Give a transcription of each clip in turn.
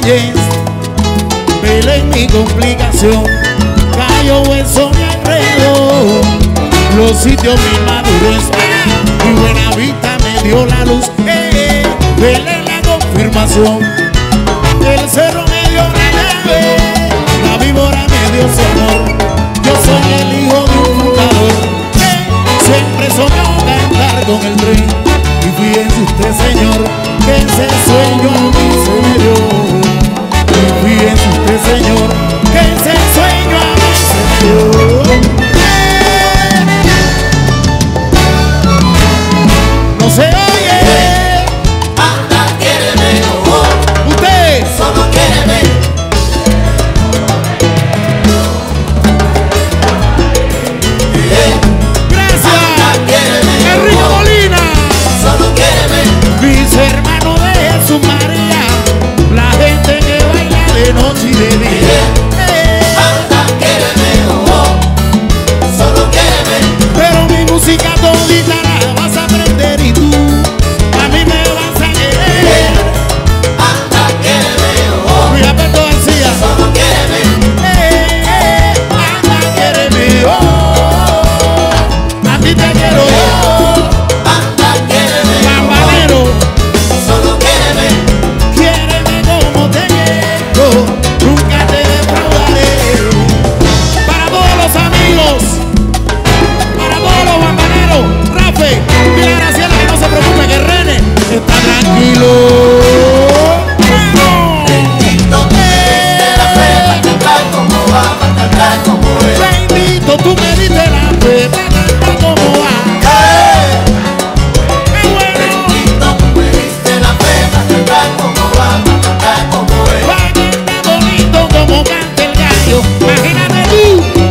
sencillez, vela en mi complicación, callo hueso mi enredo, los sitios mi madurez, mi buena vista me dio la luz, vela en la confirmación, el cerro me dio la llave, la víbora me dio su amor, yo soy el hijo de un fundador, siempre soñó cantar con el tren, y fíjense usted señor, que ese sueño a mí se me dio, y fíjense usted señor, que ese sueño a mí se me dio. No se oye. Anda, quiéreme, oh, Usted solo quiéreme. Gracias. Anda, quiéreme, Enrique oh, Molina. solo quiéreme. Mis hermanos de Jesús María, la gente que baila de noche y de día. Anda, quiéreme, oh, solo quiéreme. Pero mi música todita la vas a aprender y tú a mí me vas a querer. Anda, quiéreme, oh, Luis Alberto García. solo quiéreme. Anda, quiéreme, oh, a ti te quiero yo. Anda, quiéreme, Campanero, solo quiéreme. quiéreme como te quiero, nunca te defraudaré. Para todos los amigos, para todos los bambaneros, Rafe, dile a Graciela que no se preocupe, que René está tranquilo. Bendito, tú me diste la fe para cantar como va, para cantar como es. Bendito, tú me diste la fe para cantar como va. ¡Qué bueno! Bendito, tú me diste la fe para cantar como va, para cantar como es. Va a cantar bonito como canta el gallo. Imagínate tú.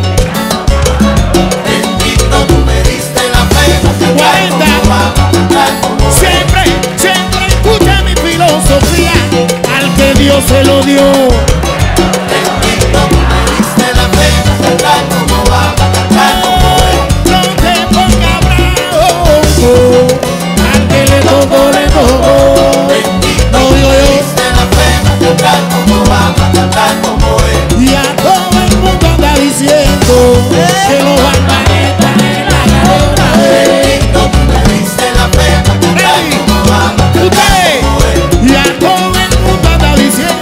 Bendito, tú me diste la fe para cantar 40. como va, para cantar como es. Siempre, siempre escucha mi filosofía al que Dios se lo dio. Bendito, tú me diste la fe para cantar como va, para cantar como es. No te pongas bravo, al que le tocó, le tocó. Bendito, No tú digo me yo. diste la fe para cantar como va, para cantar como es. Y a todo el mundo anda diciendo que los bambanes están en la otra vez. Bendito, tú me diste la fe para cantar como va, para cantar Ustedes, como es. y a todo el mundo anda diciendo.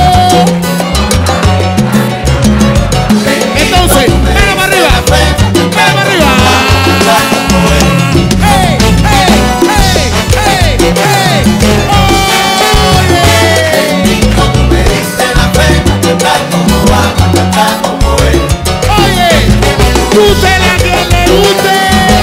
Entonces, mira para arriba, mira para arriba. Hey, hey, hey, hey, hey. Oye, Bendito, tú me diste la fe para cantar como va, para cantar como es. oye, tú te la que le guste.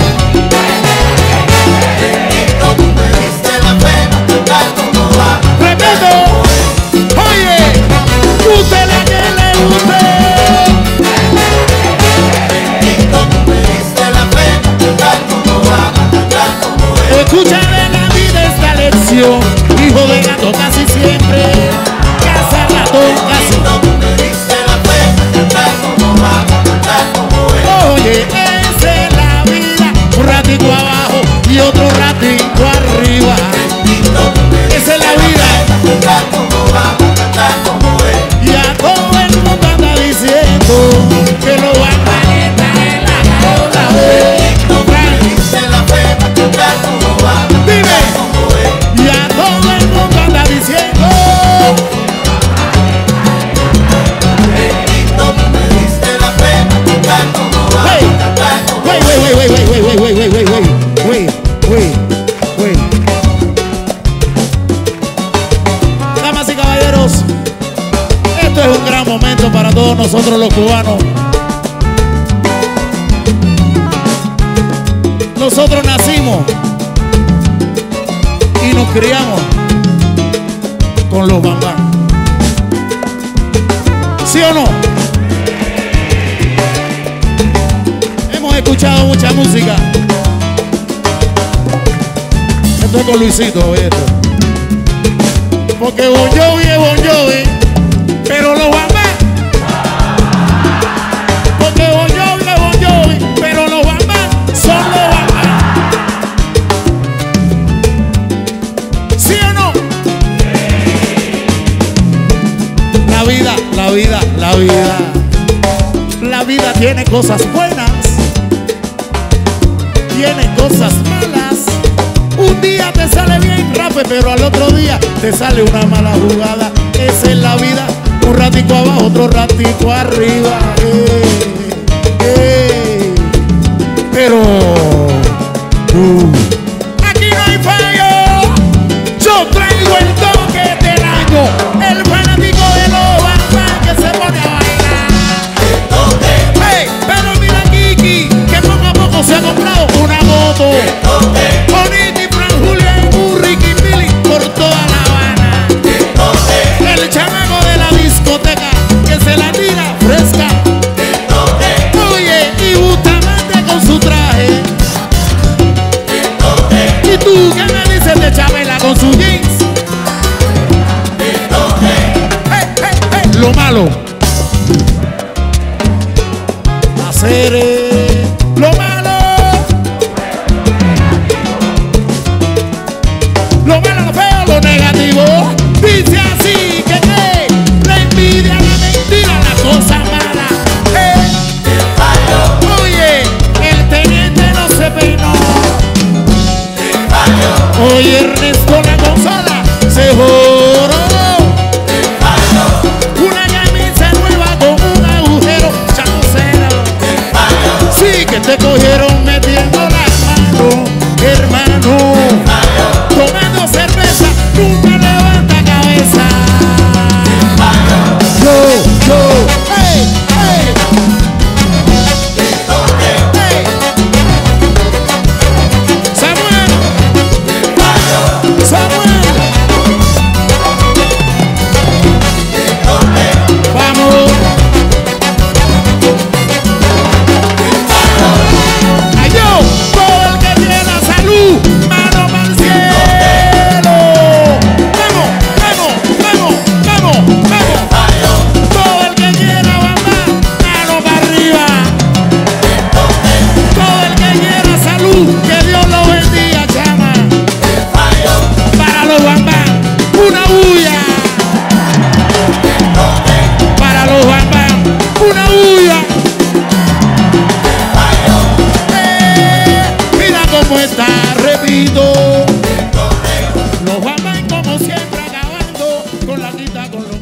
Bendito, tú me diste la fe para cantar como va. Repito, oye, tú te la que le guste. Bendito, tú me diste la fe para cantar como va, para cantar como es. Escucha de la vida esta lección, hijo de gato casi siempre, casa rato casi. Bendito, tú me diste la fe para cantar como va, para cantar como es. Oye, esa es la vida, un ratico abajo y otro ratico arriba. Bendito, tú me Esa diste es la vida, para cantar como va, para cantar como es. y a todo el mundo anda diciendo que lo van a estar en la otra vez. Bendito, tú me diste la fe para cantar como va, para Dime. cantar como es. Y a todo el mundo anda diciendo. Bendito, tú me diste la fe para cantar como va, Hey, para cantar como wait, es. wait, wait, wait, wait, wait, wait, wait, wait, wait, wait, wait, wait. Damas y caballeros, esto es un gran momento para todos nosotros los cubanos. Nosotros nacimos y nos criamos con los bambán. ¿Sí o no? Hemos escuchado mucha música. Esto es con Luisito, oye esto. Porque Bon Jovi es Bon Jovi, pero los bambán. Porque Bon Jovi es Bon Jovi, pero los bambán son los bambán. ¿Sí o no? vida, la vida, la vida. La vida tiene cosas buenas, tiene cosas malas. Un día te sale bien, Rafe, pero al otro día te sale una mala jugada. Esa es la vida, un ratico abajo, otro ratico arriba. Pero aquí no hay fallo. Yo traigo el toque del año, el fanático de los Bambam que se pone a bailar. Hey, pero mira Kiki, que poco a poco se ha comprado una moto. Bonita y Fran Julián, un Ricky Billy por toda La Habana. El chamaco de la discoteca que se la tira fresca. Oye, y Bustamante con su traje. ¿Y tú qué me dices de Chabela con su jeans? Hey, hey, hey. Lo malo, hacer lo malo, lo malo, lo feo, lo negativo. Dice así que la envidia, la mentira, la cosa mala. Oye, el teniente no se peinó. Oye, Ernesto la consola se joró. Una camisa nueva con un agujero, chamucero. Sí que te cogieron metiendo las manos, hermano. Tomando cerveza, nunca levanta cabeza. Yo, hey, hey. Hey. Samuel. Vamos. Ay, yo, todo el que tiene la salud, mano para el cielo. Vamos, vamos, vamos, vamos, vamos. Todo el que quiera Bambam, mano para arriba. Todo el que quiera salud, que Dios lo bendiga, chama. Para los Bambam, una bulla. Para los Bambam, una bulla. Mira cómo está, repito. Los Bambam como siempre acabando con la quita con los